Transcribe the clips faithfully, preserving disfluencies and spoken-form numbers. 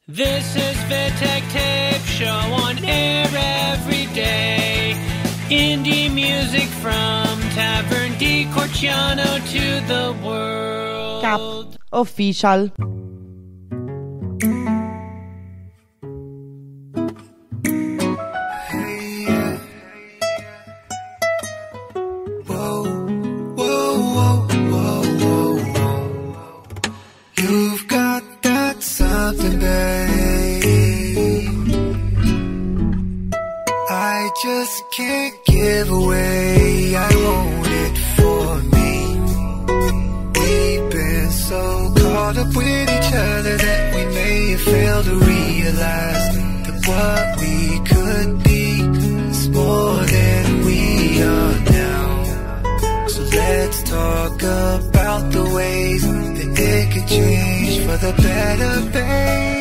This is Vitek Tape Show on air every day. Indie music from Tavern di Corciano to the world. Cap Official. Just can't give away, I want it for me. We've been so caught up with each other that we may have failed to realize that what we could be is more than we are now. So let's talk about the ways that it could change for the better, babe.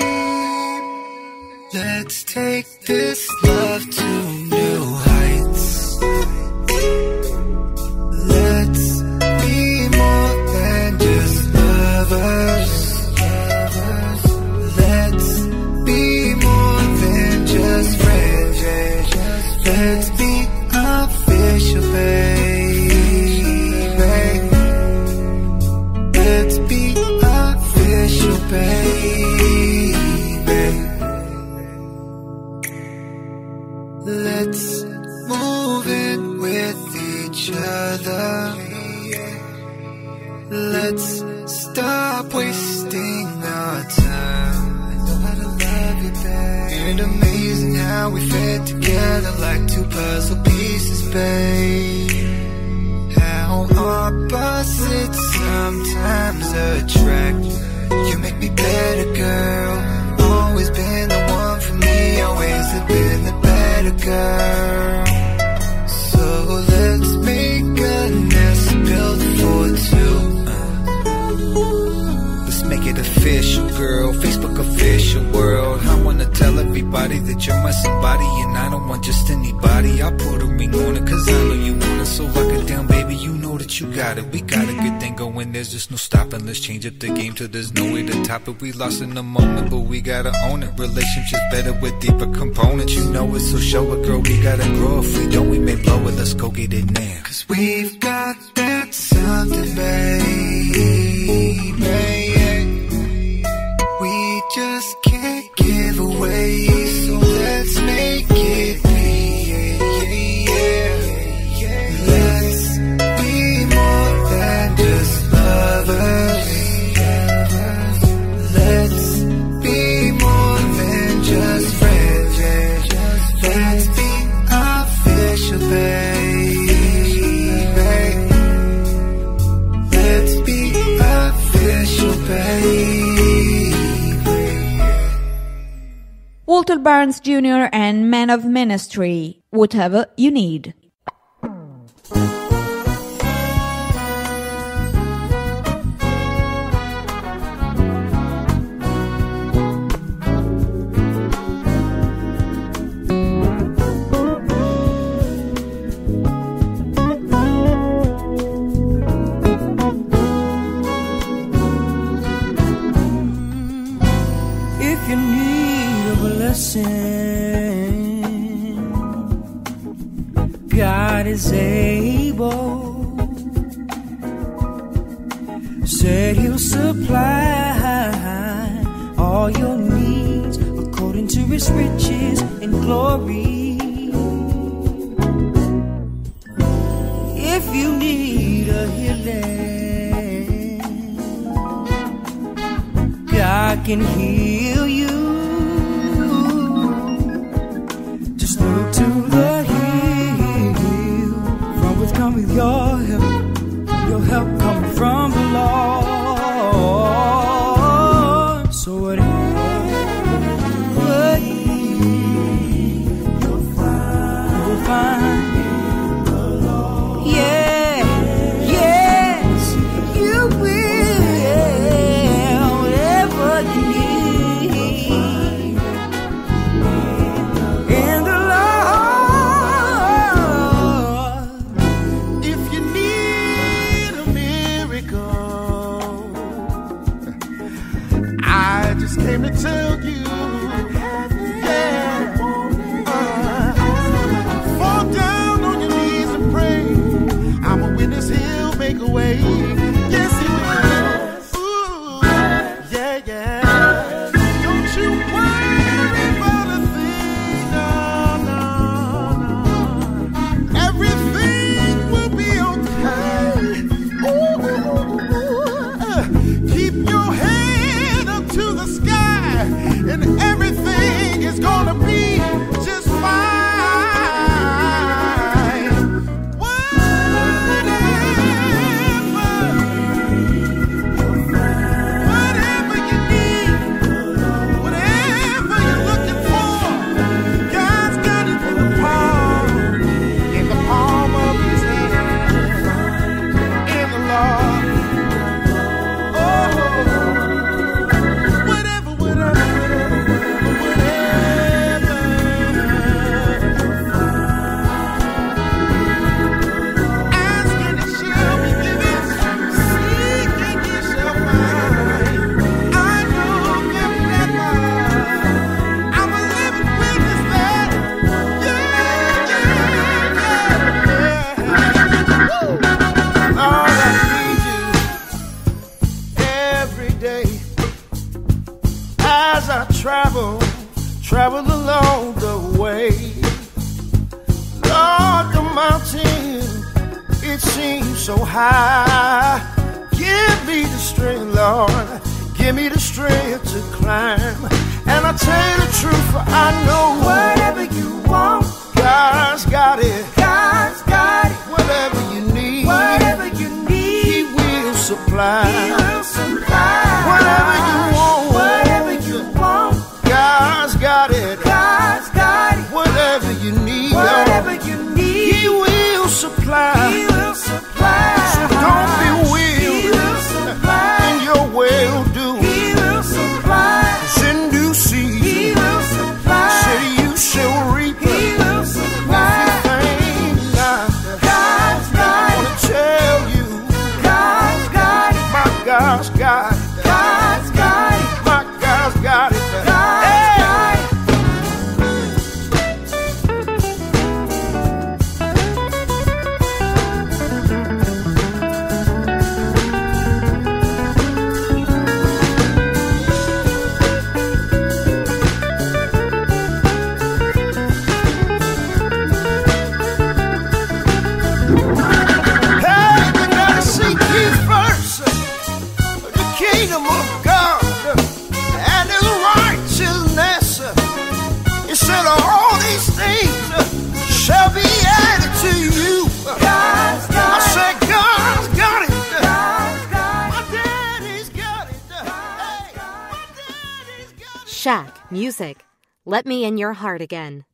Let's take this love to new heights. Let's be more than just lovers. Let's be more than just friends. Let's be official, baby. Let's be official, baby. Let's move in with each other. Let's stop wasting our time. I know how to love you, babe. And amazing how we fit together like two puzzle pieces, babe. How opposites sometimes attract. You make me better, girl. Always been the one for me. Always have been the better girl. So let's make a nest built for two. Let's make it official, girl. Facebook official world. I wanna tell everybody that you're my somebody, and I don't want just anybody. I'll put a ring on it cause I know you want it. So lock it down, baby, you know that you got it. We got a good thing going, there's just no stopping. Let's change up the game till there's no way to top it. We lost in the moment, but we gotta own it. Relationships better with deeper components. You know it, so show it, girl. We gotta grow. If we don't, we may blow it. Let's go get it now. Cause we've got that something, baby. We just can't give away. So let's make it real. Let's be more than just lovers. Let's be more than just friends. Let's be official, baby. Let's be official, baby. Walter Barnes Junior and Man of Ministry, Whatever You Need. If you need a blessing, God is able. Said He'll supply all your needs according to His riches and glory. If you need a healing, God can heal you. Just look to the hill from which cometh your help. Your help coming from the Lord. So whatever you need, you'll find, you'll find in the Lord. Yeah, yes, you will. Whatever you need in the Lord. If you need a miracle, I just came to tell you everything's gonna be just fine. Whatever, whatever you need, whatever you're looking for, God's got it in the palm, in the palm of His hand, in the Lord. Travel, travel along the way. Lord, the mountain, it seems so high. Give me the strength, Lord, give me the strength to climb. And I tell you the truth, for I know whatever you want, God's got it. God's got it. Whatever you need, whatever you need, He will supply. He will supply. Whatever you want, whatever you want, God's got it. God's got it. Whatever you need, whatever you need, He will supply. He will supply. So don't be weary. He will supply. In your well-doing, He will supply. 'Cause in due season, He will supply. Say you shall reap. He will supply. Everything God, God's got it. I wanna tell you, God's got it. My God's got it. God's got it. My God's got it. Shaq Music. Let me in your heart again.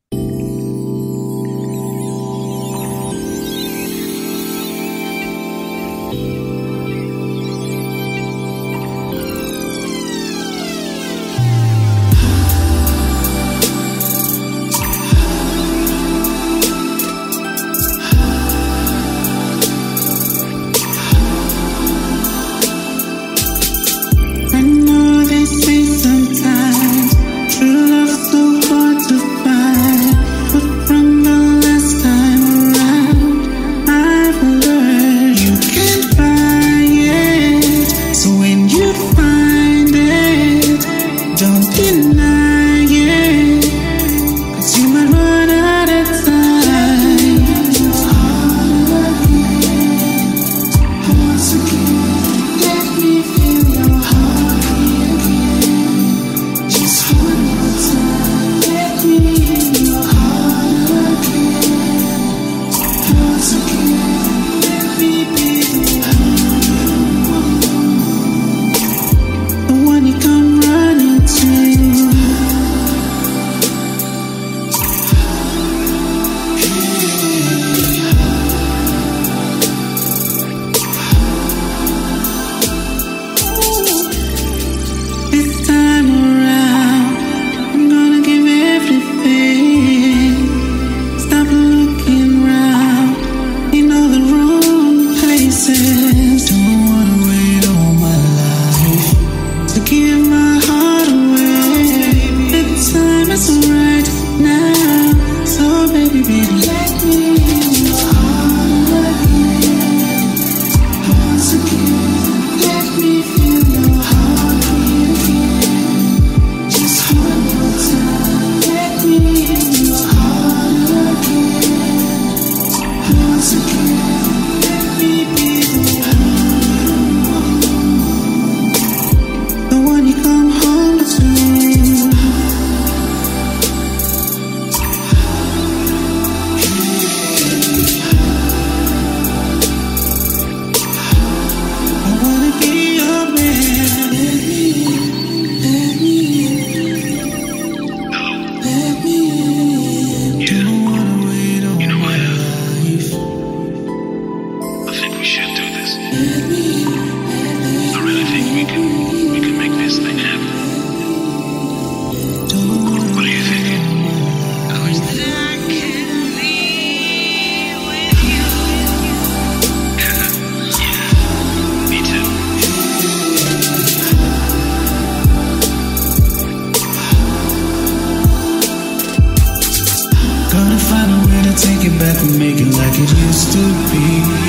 to take it back and make it like it used to be.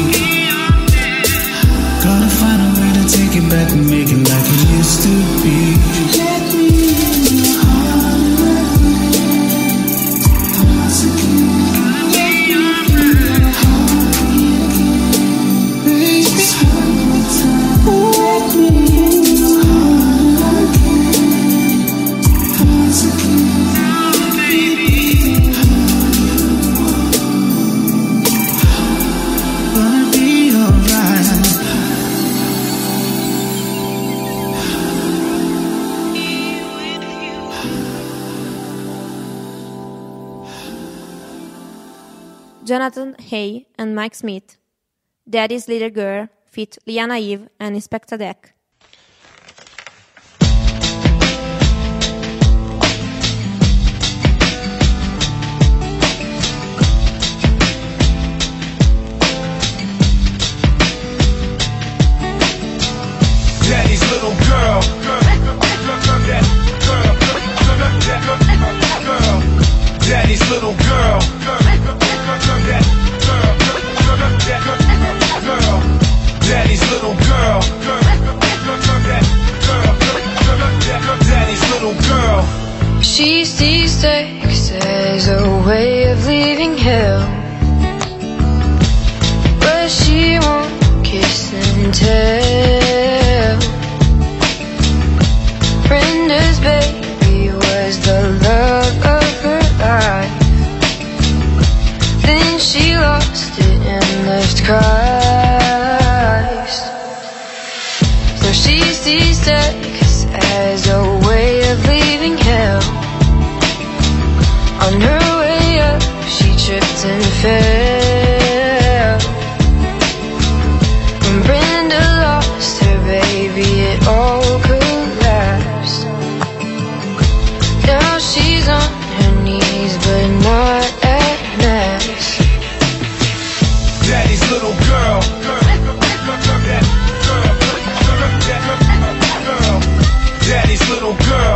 Gonna find a way to take it back and make it like it used to be. Let me in your heart once again. Let me feel your heart again. Just one more time. Let me in your heart again. Once again. Jonathan Hay and Mike Smith, Daddy's Little Girl, feat. Liana Eve and Inspector Deck. Daddy's little girl, Daddy's little girl, Daddy's little girl, Daddy's little girl. She sees sex as a way of leaving hell, but she won't kiss and tell. Brenda's baby was the love of her life, then she lost it and left Christ. So she sees sex as a way of leaving hell. On her way up, she tripped and fell. When Brenda lost her baby, it all collapsed. Now she's on her knees, but not at mass. Daddy's little girl, Daddy's little girl,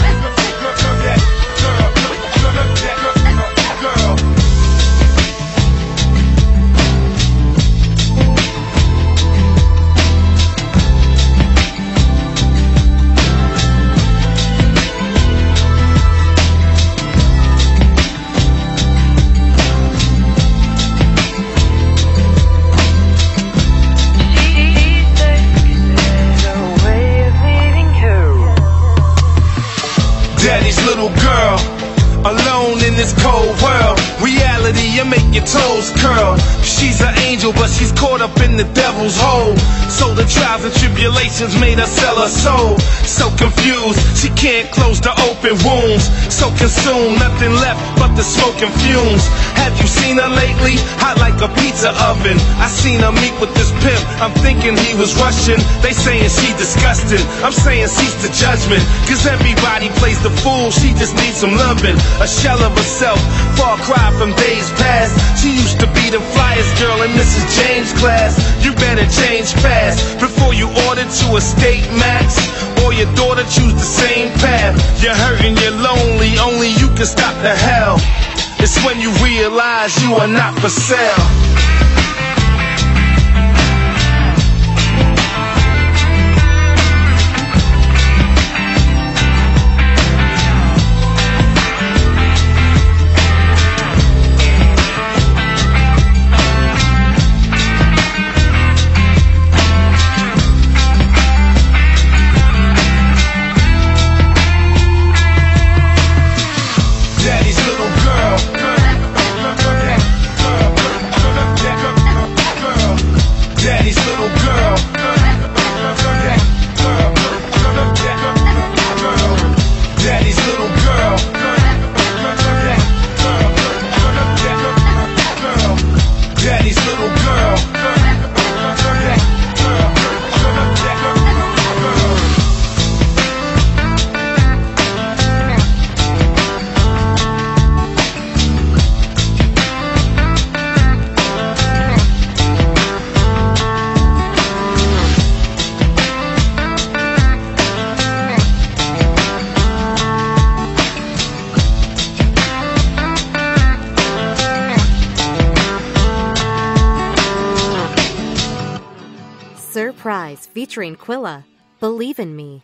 Daddy's little girl, alone in this cold world. Reality, you make your toes curl. She's an angel, but she's caught up in the devil's hole. So the trials and tribulations made her sell her soul. So confused, she can't close the open wounds. So consumed, nothing left but the smoke and fumes. Have you seen her lately? Hot like a pizza oven. I seen her meet with this pimp, I'm thinking he was Russian. They saying she disgusting, I'm saying cease the judgment. Cause everybody plays the fool, she just needs some loving. A shell of herself, far cry from days past. She used to be the flyest girl in Missus James' class. You better change fast before you order to a state max, or your daughter choose the same path. You're hurting, you're lonely, only you can stop the hell. It's when you realize you are not for sale. Daddy's little girl, Daddy's little girl, Daddy's little girl, Daddy's little girl. featuring Quilla, Believe in Me.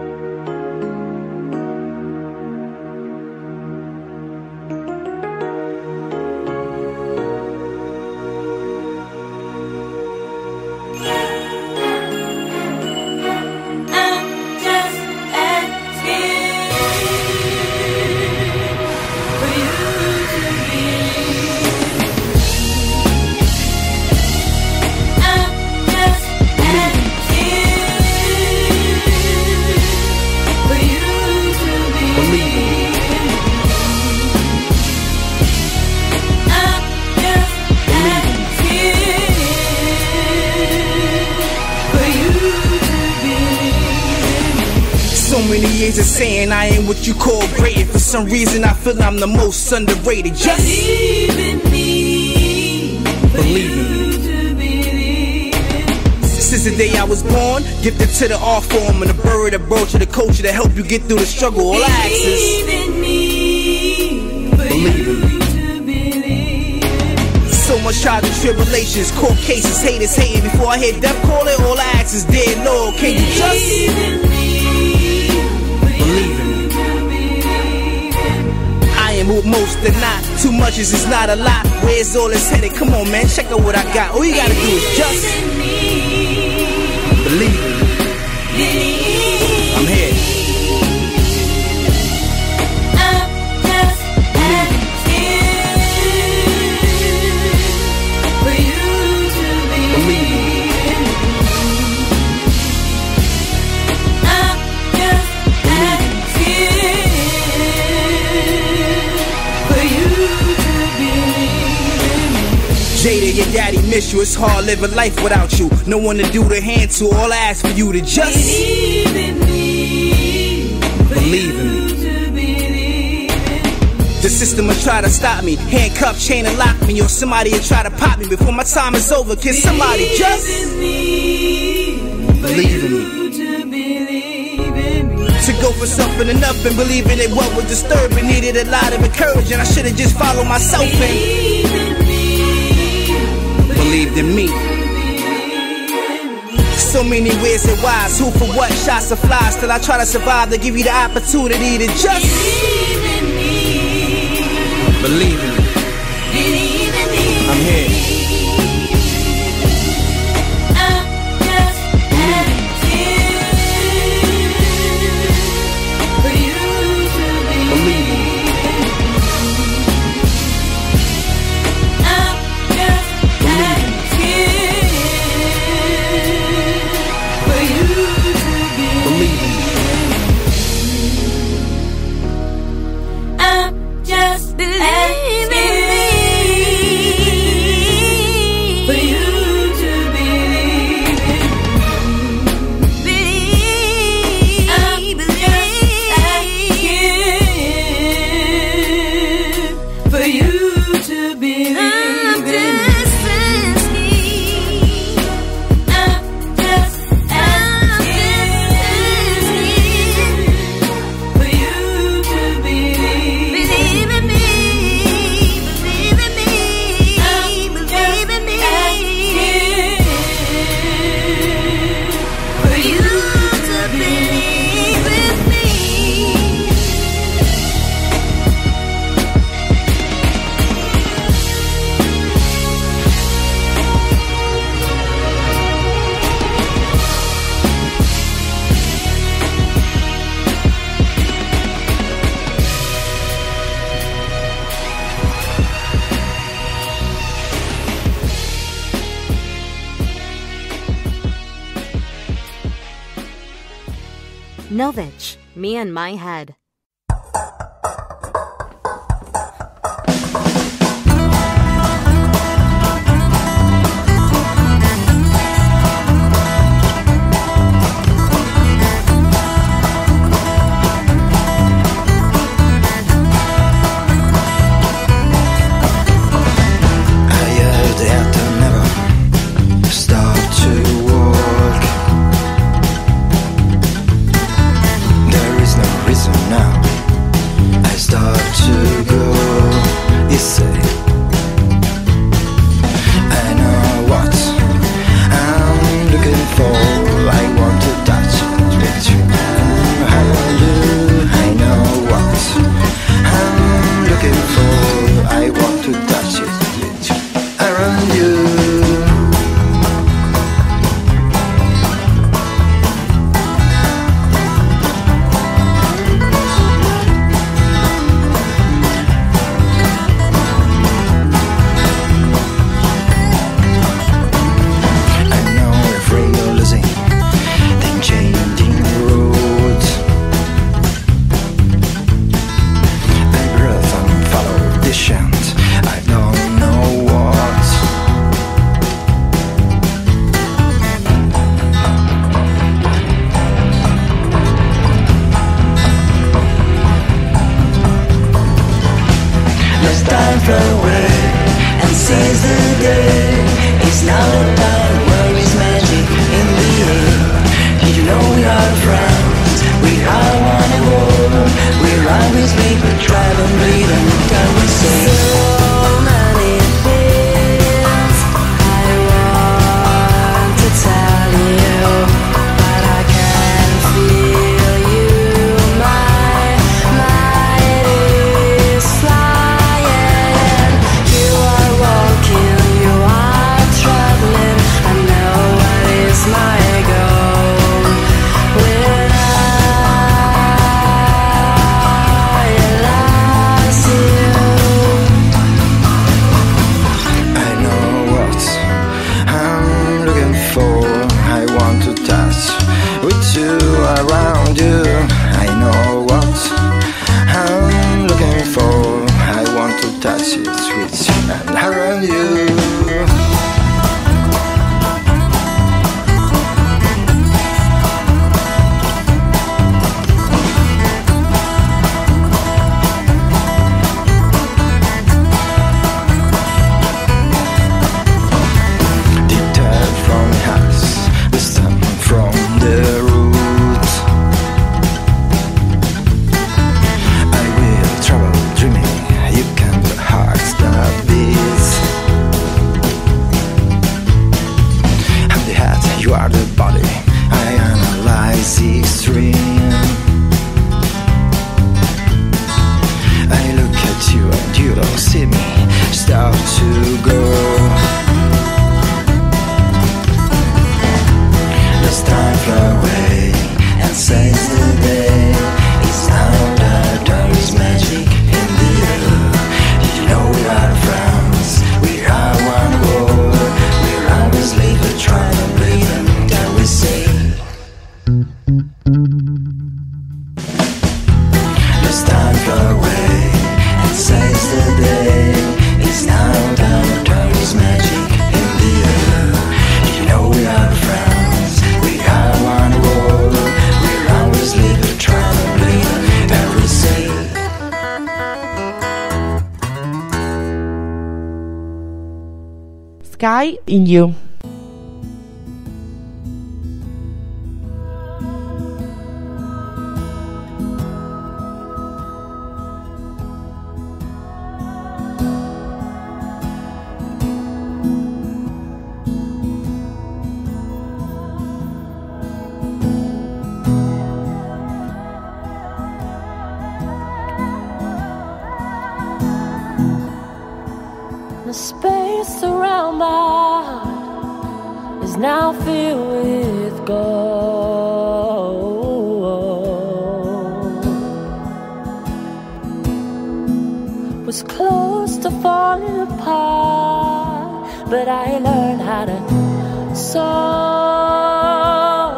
Years of saying I ain't what you call great, and for some reason I feel I'm the most underrated. Just believe in me, believe in me. Since the day I was born, gifted to the art form and the bird, the brooch, to the culture to help you get through the struggle. All I ask is believe in me, believe in me. So much trials and tribulations, court cases, haters hating. Before I hear death call it, all I ask is, dear Lord, can you just believe in me? Believe in me. I am who most are not. Too much is just not a lot. Where's all this headed? Come on, man, check out what I got. All you gotta do is just believe in me. I'm here. Jada, your daddy miss you. It's hard living life without you. No one to do the hand to. All I ask for you to just believe in me. Believe in me. The system will try to stop me, handcuff, chain and lock me, or somebody will try to pop me before my time is over. Can somebody just believe in me? To go for something enough and believe in it, what was disturbing needed a lot of encouragement. I should have just followed myself and believed in me. So many ways and whys, who for what, shots of flies. Till I try to survive to give you the opportunity to just believe in me. I'm here. Novich, Me and My Head. Now As time flew away and since the day, it's now the time where is magic in the air. Did you know we are friends? We are one and all. We're always make the tribe and bleed and can we say so many things I want to tell you, but I can feel you. My mind is flying. You are walking, you are traveling. I know what is my goal. When I lost you, I know what I'm looking for. I want to touch with you around you. I know what I'm looking for. I want to touch it with you and around you. Detached from the house, distant from the root. I will travel dreaming. You can the hearts that beats. I'm the head, you are the body. I analyze the extreme. I look at you and you don't see me. Start to go. As time flew away and since the day, it's now that there is magic in the air. Did you know we are friends? We are one world. We're always live the try and bleed and can we say as time flew away and since the day, it's now that there is magic in the air. Did you know we are friends? We are one world. We're always live the try and bleed every say. Sky in You. The space around my heart is now filled with gold. Was close to falling apart, but I learned how to soar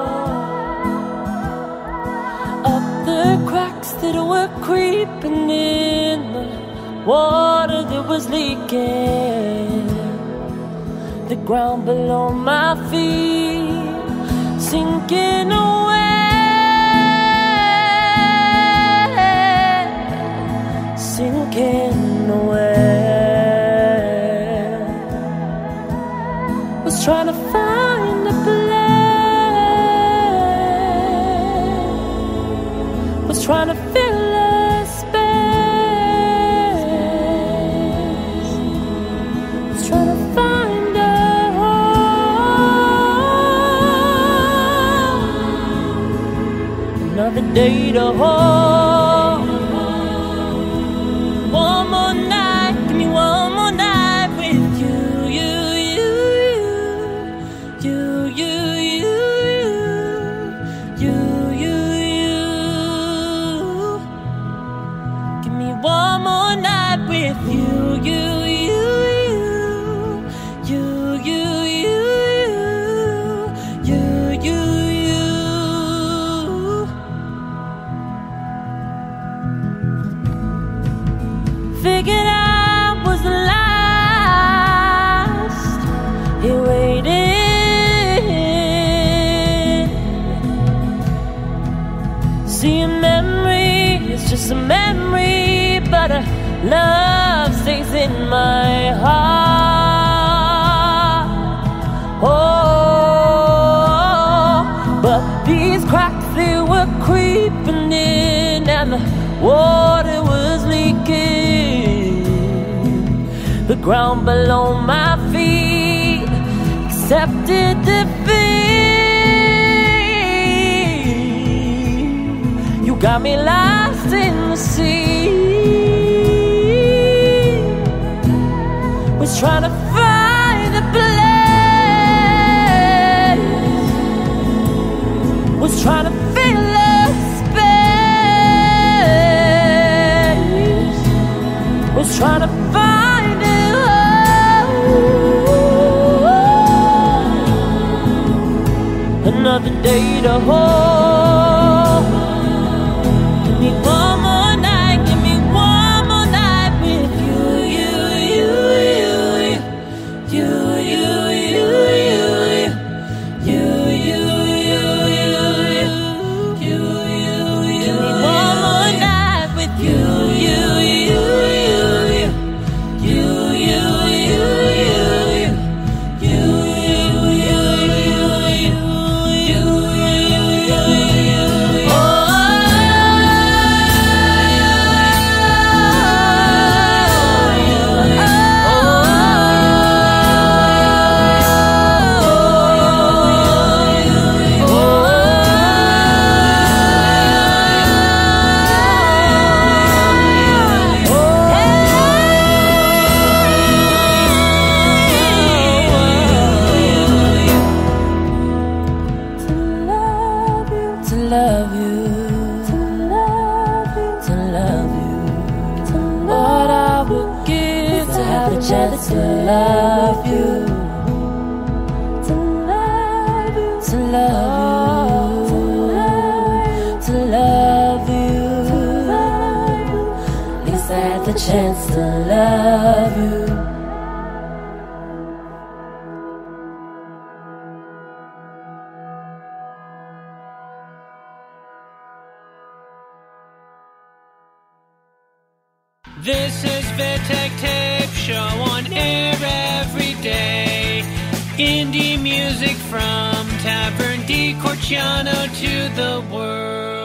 up the cracks that were creeping in the water that was leaking. The ground below my feet sinking away, sinking away. Was trying to find a place, was trying to fill a space, was trying to find a home, another day to hold. One more night, give me one more night with you, you, you, you, you, you, you, you, you. Give me one more night with you, you, you, you, you, you, you, you, you. Figured I was the last he waited. See, a memory is just a memory, but a love stays in my heart. Oh, but these cracks, they were creeping in, and the water was leaking. The ground below my feet accepted defeat. You got me lost in the sea. Was trying to find a place. Was trying to feel a space. Was trying to find it. Another day to hold. Give me one more night, give me one more night with you, you, you, you, you, you, you, you, you, you, you, you, you. Give me one more night with you, you, you, you, you, you, you, you, you, you, you. To love you, to love you, to love you, to love you. What I would give to have the chance to love you, to love you, to love you, to love you, to love you. At least I had the chance to love you. This is Vitek Tape Show on air every day. Indie music from Tavern di Corciano to the world.